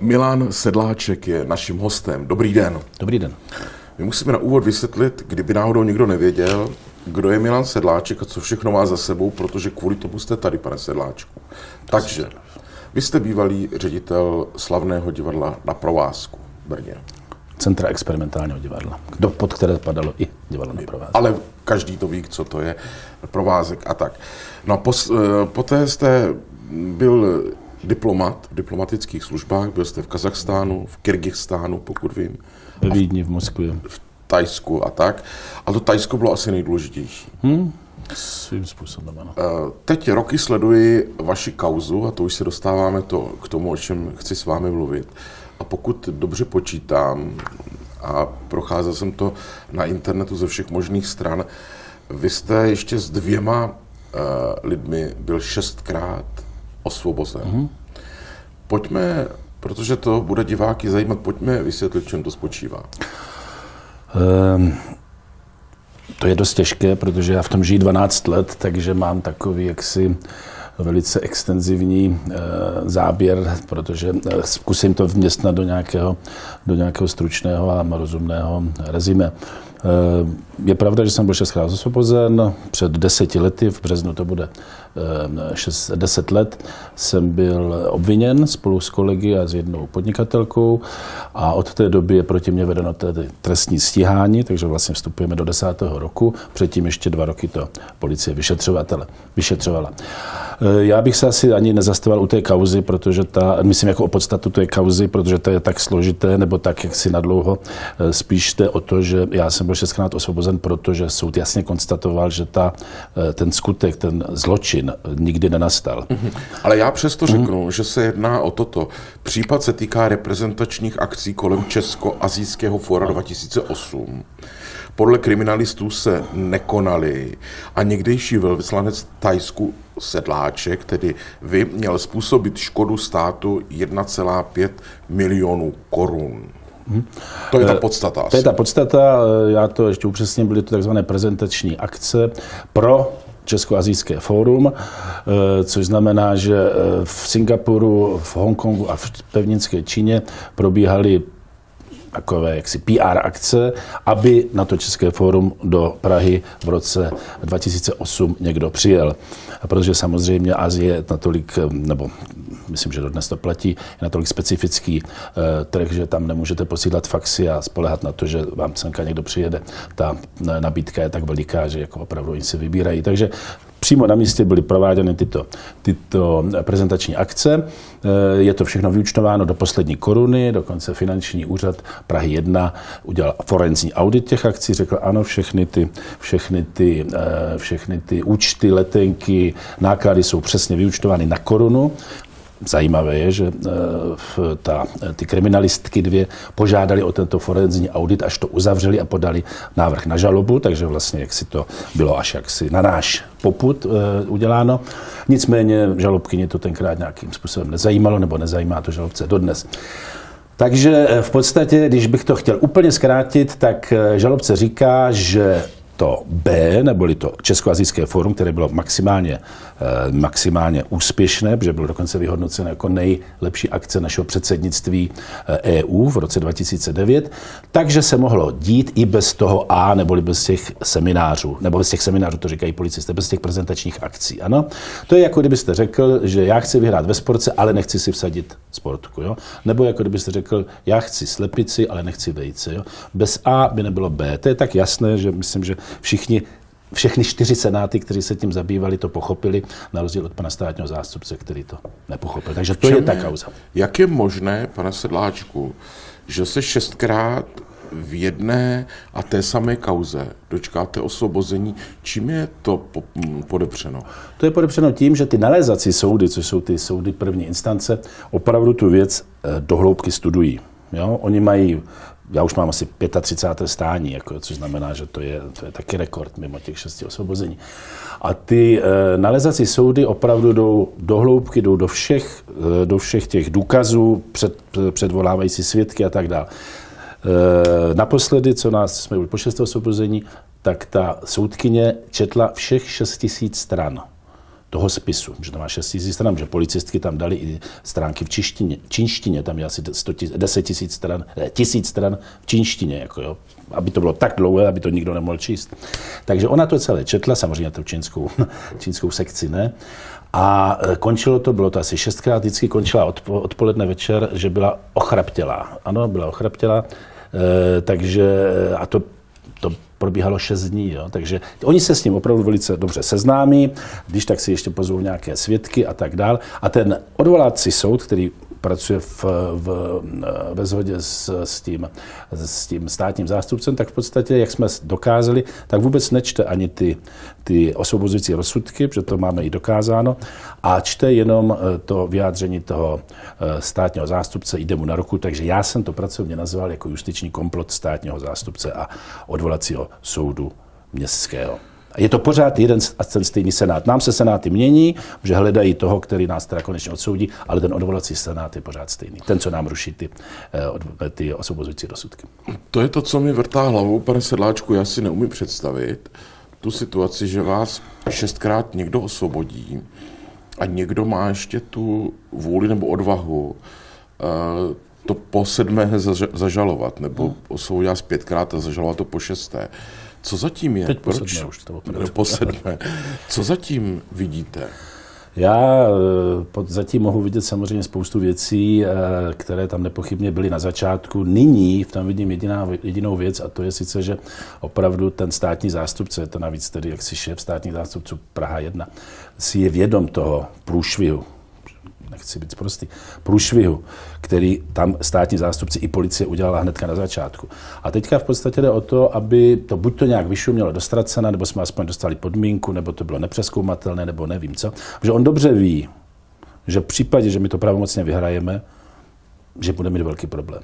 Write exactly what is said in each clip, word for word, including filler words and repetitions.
Milan Sedláček je naším hostem. Dobrý den. Dobrý den. My musíme na úvod vysvětlit, kdyby náhodou nikdo nevěděl, kdo je Milan Sedláček a co všechno má za sebou, protože kvůli tomu jste tady, pane Sedláčku. Takže, vy jste bývalý ředitel slavného divadla Na provázku v Brně. Centra experimentálního divadla, pod které padalo i divadlo Na provázku. Ale každý to ví, co to je, provázek a tak. No a pos, poté jste byl diplomat v diplomatických službách, byl jste v Kazachstánu, v Kyrgyzstánu, pokud vím. Ve Vídni, v Moskvě. V Thajsku a tak. A to Thajsko bylo asi nejdůležitější. Hmm, svým způsobem, ano. Teď roky sleduji vaši kauzu a to už se dostáváme to, k tomu, o čem chci s vámi mluvit. A pokud dobře počítám, a procházel jsem to na internetu ze všech možných stran, vy jste ještě s dvěma uh, lidmi byl šestkrát osvobozen. Mm-hmm. Pojďme, protože to bude diváky zajímat, pojďme vysvětlit, v čem to spočívá. Um, to je dost těžké, protože já v tom žiju dvanáct let, takže mám takový jaksi velice extenzivní e, záběr, protože e, zkusím to vměstnat do nějakého, do nějakého stručného a rozumného rezime. E, je pravda, že jsem byl šestkrát osvobozen, před deseti lety, v březnu to bude e, šest, deset let, jsem byl obviněn spolu s kolegy a s jednou podnikatelkou a od té doby je proti mě vedeno tedy trestní stíhání, takže vlastně vstupujeme do desátého roku, předtím ještě dva roky to policie vyšetřovatele, vyšetřovala. Já bych se asi ani nezastavoval u té kauzy, protože ta, myslím jako o podstatu té kauzy, protože to je tak složité, nebo tak jaksi nadlouho. Spíš jde o to, že já jsem byl šestkrát osvobozen, protože soud jasně konstatoval, že ta, ten skutek, ten zločin nikdy nenastal. Mm-hmm. Ale já přesto mm-hmm. řeknu, že se jedná o toto. Případ se týká reprezentačních akcí kolem Česko-asijského fóra dva tisíce osm. Podle kriminalistů se nekonaly a někdejší velvyslanec Thajsku Sedláček, tedy vy, měl způsobit škodu státu jedna celá pět milionů korun. Hmm. To je ta podstata. To je ta podstata, já to ještě upřesním, byly to takzvané prezentační akce pro Česko-asijské fórum, což znamená, že v Singapuru, v Hongkongu a v pevninské Číně probíhaly takové jaksi P R akce, aby na to České fórum do Prahy v roce dva tisíce osm někdo přijel. A protože samozřejmě Asie je natolik, nebo myslím, že dodnes to platí, je natolik specifický eh, trh, že tam nemůžete posílat faxy a spolehat na to, že vám semka někdo přijede. Ta nabídka je tak veliká, že jako opravdu oni si vybírají. Takže přímo na místě byly prováděny tyto, tyto prezentační akce. Je to všechno vyúčtováno do poslední koruny, dokonce finanční úřad Prahy jedna udělal forenzní audit těch akcí, řekl ano, všechny ty, všechny ty, všechny ty účty, letenky, náklady jsou přesně vyúčtovány na korunu. Zajímavé je, že ta, ty kriminalistky dvě požádali o tento forenzní audit, až to uzavřeli a podali návrh na žalobu, takže vlastně jak si to bylo až jaksi na náš popud e, uděláno. Nicméně žalobkyni to tenkrát nějakým způsobem nezajímalo, nebo nezajímá to žalobce dodnes. Takže v podstatě, když bych to chtěl úplně zkrátit, tak žalobce říká, že to B, neboli to Česko-asijské fórum, které bylo maximálně, maximálně úspěšné, protože bylo dokonce vyhodnoceno jako nejlepší akce našeho předsednictví E U v roce dva tisíce devět, takže se mohlo dít i bez toho A, neboli bez těch seminářů, nebo bez těch seminářů, to říkají policisté, bez těch prezentačních akcí. Ano? To je jako kdybyste řekl, že já chci vyhrát ve sportce, ale nechci si vsadit sportku. Jo? Nebo jako kdybyste řekl, já chci slepici, ale nechci vejce. Jo? Bez A by nebylo B. To je tak jasné, že myslím, že všichni, všechny čtyři senáty, kteří se tím zabývali, to pochopili, na rozdíl od pana státního zástupce, který to nepochopil. Takže to je ta kauza. Jak je možné, pane Sedláčku, že se šestkrát v jedné a té samé kauze dočkáte osvobození? Čím je to podepřeno? To je podepřeno tím, že ty nalézací soudy, což jsou ty soudy první instance, opravdu tu věc dohloubky studují. Jo? Oni mají, já už mám asi třicáté páté stání, jako, což znamená, že to je, to je taky rekord mimo těch šesti osvobození. A ty e, nalézací soudy opravdu jdou do hloubky, jdou do všech, e, do všech těch důkazů, před, předvolávají si svědky a tak dále. E, naposledy, co nás jsme byli po šestém osvobození, tak ta soudkyně četla všech šest tisíc stran toho spisu, že to má šest tisíc stran, že policistky tam dali i stránky v čínštině, čínštině, tam je asi deset tisíc stran, ne, tisíc stran v čínštině, jako jo, aby to bylo tak dlouhé, aby to nikdo nemohl číst. Takže ona to celé četla, samozřejmě tu čínskou, čínskou sekci, ne? A končilo to, bylo to asi šestkrát, vždycky končila odpo, odpoledne večer, že byla ochraptělá. Ano, byla ochraptělá, e, takže a to, to probíhalo šest dní, jo, takže oni se s ním opravdu velice dobře seznámí, když tak si ještě pozvou nějaké svědky a tak dál. A ten odvolací soud, který pracuje v, v, ve shodě s, s, tím, s tím státním zástupcem, tak v podstatě, jak jsme dokázali, tak vůbec nečte ani ty, ty osvobozující rozsudky, protože to máme i dokázáno, a čte jenom to vyjádření toho státního zástupce, jde mu na ruku, takže já jsem to pracovně nazval jako justiční komplot státního zástupce a odvolacího soudu městského. Je to pořád jeden a ten stejný senát. Nám se senáty mění, že hledají toho, který nás teda konečně odsoudí, ale ten odvolací senát je pořád stejný. Ten, co nám ruší ty, ty osvobozující rozsudky. To je to, co mi vrtá hlavou, pane Sedláčku. Já si neumím představit tu situaci, že vás šestkrát někdo osvobodí a někdo má ještě tu vůli nebo odvahu to po sedmé zažalovat, nebo osvobodí vás pětkrát a zažalovat to po šesté. Co zatím je? Teď po Proč? sedmé už to Po sedmé. Co zatím vidíte? Já zatím mohu vidět samozřejmě spoustu věcí, které tam nepochybně byly na začátku. Nyní tam vidím jediná, jedinou věc, a to je sice, že opravdu ten státní zástupce, je to navíc tedy jaksi šéf státních zástupců Praha jedna, si je vědom toho průšvihu, nechci být prostý, průšvihu, který tam státní zástupci i policie udělala hnedka na začátku. A teďka v podstatě jde o to, aby to buď to nějak vyšumělo do ztracena, nebo jsme aspoň dostali podmínku, nebo to bylo nepřezkoumatelné, nebo nevím co. Protože on dobře ví, že v případě, že my to pravomocně vyhrajeme, že budeme mít velký problém.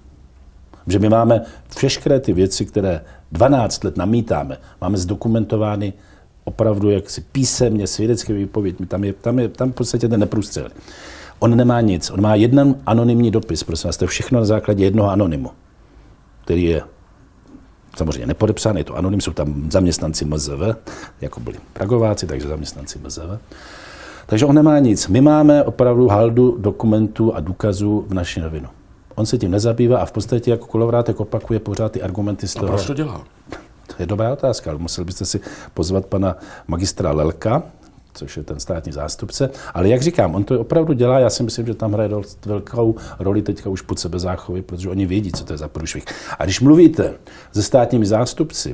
Že my máme všechny ty věci, které dvanáct let namítáme, máme zdokumentovány opravdu jaksi písemně, svědecké výpověď, tam je, tam je tam v podstatě ten neprůstřel. On nemá nic, on má jeden anonymní dopis, prosím vás, to je všechno na základě jednoho anonymu, který je samozřejmě nepodepsán, je to anonym, jsou tam zaměstnanci M Z V, jako byli Pragováci, takže zaměstnanci M Z V. Takže on nemá nic. My máme opravdu haldu dokumentů a důkazů v naší novinu. On se tím nezabývá a v podstatě jako kolovrátek opakuje pořád ty argumenty z toho. A proč to dělá? To je dobrá otázka, ale musel byste si pozvat pana magistra Lelka, což je ten státní zástupce. Ale jak říkám, on to opravdu dělá, já si myslím, že tam hraje velkou roli teďka už pod sebezáchovy, protože oni vědí, co to je za průšvih. A když mluvíte se státními zástupci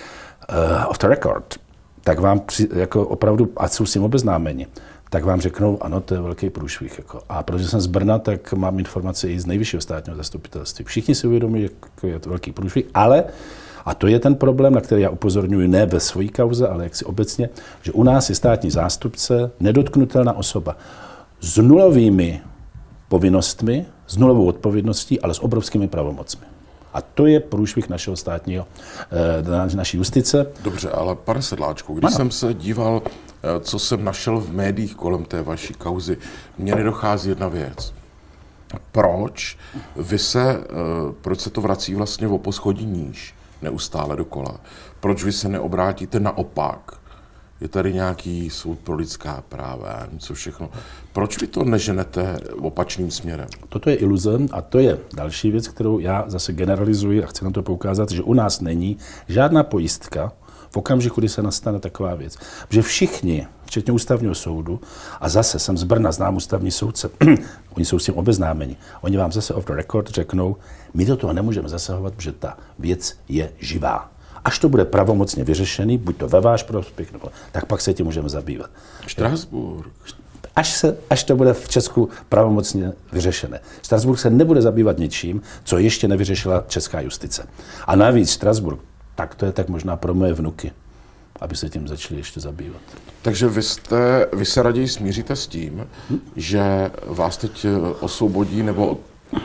uh, off the record, tak vám při, jako opravdu, ať jsou s tím obeznámeni, tak vám řeknou, ano, to je velký průšvih. Jako. A protože jsem z Brna, tak mám informace i z nejvyššího státního zastupitelství. Všichni si uvědomí, že je to velký průšvih, ale a to je ten problém, na který já upozorňuji ne ve své kauze, ale jaksi obecně, že u nás je státní zástupce nedotknutelná osoba s nulovými povinnostmi, s nulovou odpovědností, ale s obrovskými pravomocmi. A to je průšvih našeho státního, naší justice. Dobře, ale pane Sedláčku, když ano. jsem se díval, co jsem našel v médiích kolem té vaší kauzy, mně nedochází jedna věc. Proč vy se, proč se to vrací vlastně o poschodí níž? Neustále dokola. Proč vy se neobrátíte naopak? Je tady nějaký soud pro lidská práva, něco všechno. Proč vy to neženete opačným směrem? Toto je iluze a to je další věc, kterou já zase generalizuji a chci na to poukázat, že u nás není žádná pojistka v okamžiku, kdy se nastane taková věc. Protože všichni, včetně ústavního soudu, a zase jsem z Brna, znám ústavní soudce, oni jsou s tím obeznámeni, oni vám zase off the record řeknou, my do toho nemůžeme zasahovat, protože ta věc je živá. Až to bude pravomocně vyřešený, buď to ve váš prospěch, nebo tak pak se tím můžeme zabývat. Štrasburg. Až, se, až to bude v Česku pravomocně vyřešené. Štrasburg se nebude zabývat ničím, co ještě nevyřešila česká justice. A navíc Štrasburg, tak to je tak možná pro moje vnuky, aby se tím začali ještě zabývat. Takže vy, jste, vy se raději smíříte s tím, hm? že vás teď osvobodí, nebo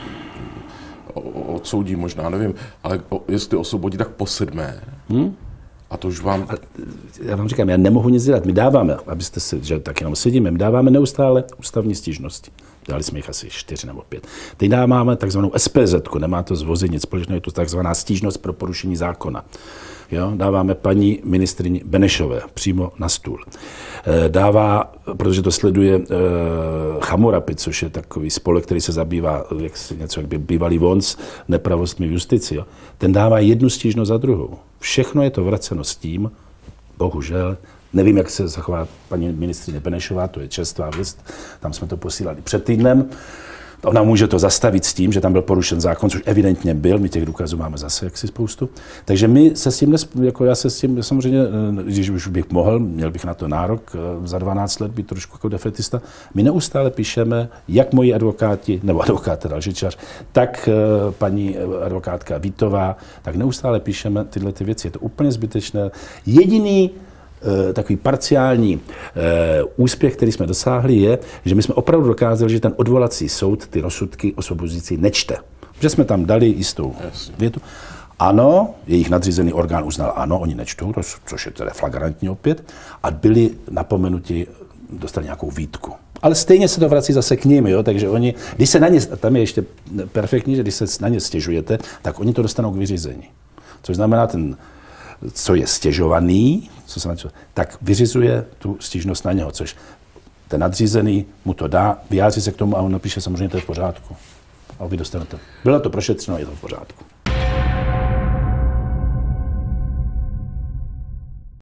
odsoudí možná, nevím, ale jestli osvobodí, tak po sedmé. Hm? A to už vám... Já vám říkám, já nemohu nic dělat. My dáváme, abyste si, že tak jenom sedíme, my dáváme neustále ústavní stížnosti. Dali jsme jich asi čtyři nebo pět. Teď máme takzvanou S P Z, nemá to s vozy nic společného, je to takzvaná stížnost pro porušení zákona. Jo, dáváme paní ministryni Benešové přímo na stůl. Dává, protože to sleduje Chamurapi, což je takový spolek, který se zabývá jak něco, jak by bývalý vonc, nepravostmi v justici. Jo. Ten dává jednu stížnost za druhou. Všechno je to vraceno s tím, bohužel, nevím, jak se zachová paní ministryně Benešová, to je čerstvá věc, tam jsme to posílali před týdnem. Ona může to zastavit s tím, že tam byl porušen zákon, což evidentně byl, my těch důkazů máme zase jaksi spoustu. Takže my se s tím, jako já se s tím samozřejmě, když už bych mohl, měl bych na to nárok za dvanáct let být trošku jako defetista, my neustále píšeme, jak moji advokáti, nebo advokát Dalžičař, tak paní advokátka Vítová, tak neustále píšeme tyhle ty věci. Je to úplně zbytečné. Jediný takový parciální e, úspěch, který jsme dosáhli, je, že my jsme opravdu dokázali, že ten odvolací soud ty rozsudky osvobozující nečte. Že jsme tam dali jistou větu. Ano, jejich nadřízený orgán uznal, ano, oni nečtou, což je teda flagrantní opět, a byli napomenuti, dostali nějakou výtku. Ale stejně se to vrací zase k ním, jo? Takže oni, když se na ně, tam je ještě perfektní, že když se na ně stěžujete, tak oni to dostanou k vyřízení. Což znamená, ten co je stěžovaný, co se na čo, tak vyřizuje tu stížnost na něho, což ten nadřízený mu to dá, vyjádří se k tomu a on napíše samozřejmě, to je v pořádku. A vy dostanete. Bylo to prošetřeno, je to v pořádku.